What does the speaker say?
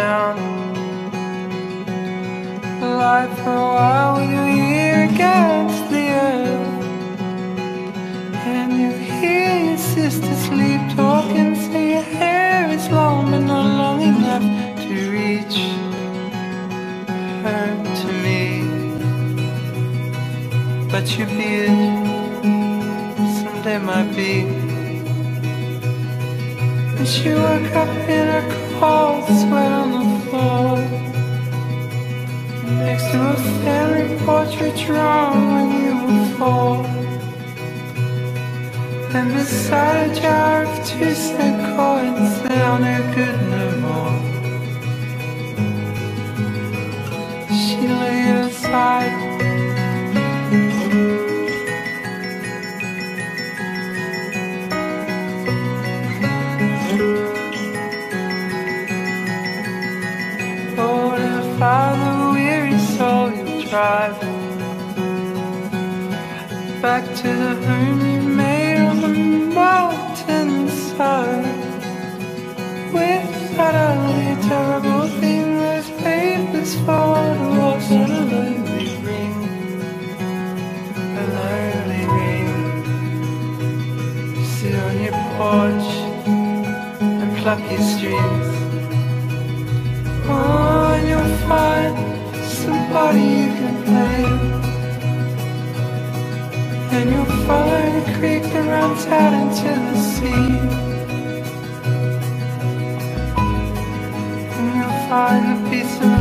down. Lie for a while with your ear against the earth, and you hear your sister sleep talking. Say your hair is long but not long enough to reach her to me, but your beard someday might be. And she woke up in a cold sweat on the floor, next to a family portrait drawn when you were 4, and beside a jar of 2-cent coins that are no good no more. She lay aside, Father, weary soul, you'll drive back to the home you made on the mountainside, without only a terrible thing those papers for to wash on a lonely ring, a lonely ring. Sit on your porch and pluck your strings. Oh, and you'll find somebody you can blame, and you'll follow the creek that runs out into the sea, and you'll find a piece of